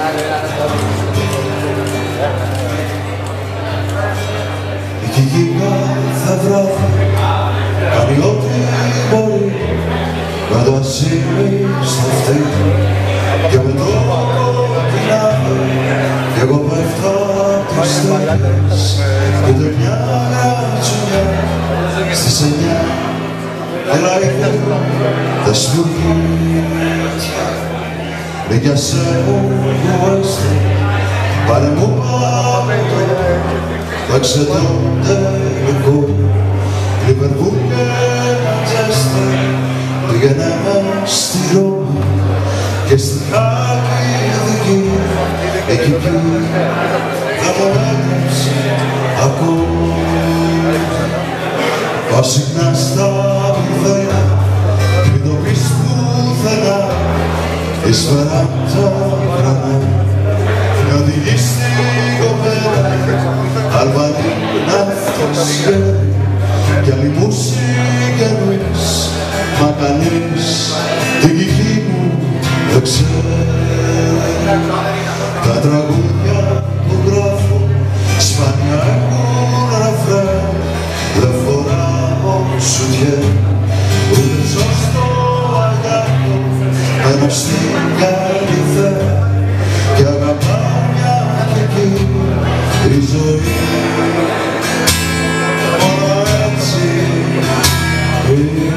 Η γίγα θα βράδυ κάνει ό,τι μπορεί να το ασύμει στα αυτή και με το πεινάδι κι εγώ πέφτω απ' τις στέλνες και το μια γρατσουνιά στις 9 ελάχιστα τα σπουργίτια δεν κι ας έχουν κουβέστη πάνε μου πάμε το εξετών τελικό Λιβερπούλ και Μαντζέστερ πήγαιναμε στη Ρώμη και στη Χαλκιδική εκεί που θα μου έγραψε ακόμα πάω συχνά στα βιβλία μην το πεις πουθενά ύσπερα τα βρανά με οδηγεί στην κοπέλα Αλβανή να φτωξιέρει κι άλλη μουσική εννοείς μα κανείς την κυκλή μου δεν ξέρει τα τραγούδια που γράφω σπάνια έχουν ρεφρέν δεν φοράω σουτιέ ούτε ζω στο αγάπη μένω στην καλυθέ κι αγαπάω μια και εκεί η ζωή μόνο έτσι είναι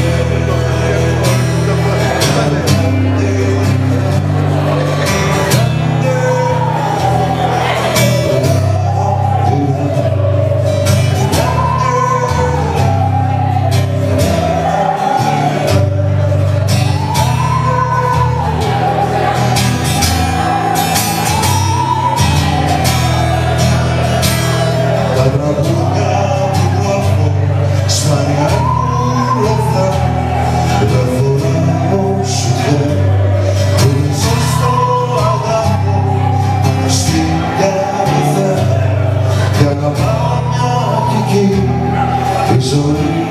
τα τραγούδια που γράφω σπάνια έχουν λεφτά δεν φοράω σουτιέ ούτε ζω στο αγάπη μόνο στην καλυθέ κι αγαπάω μια κι εκεί τη ζωή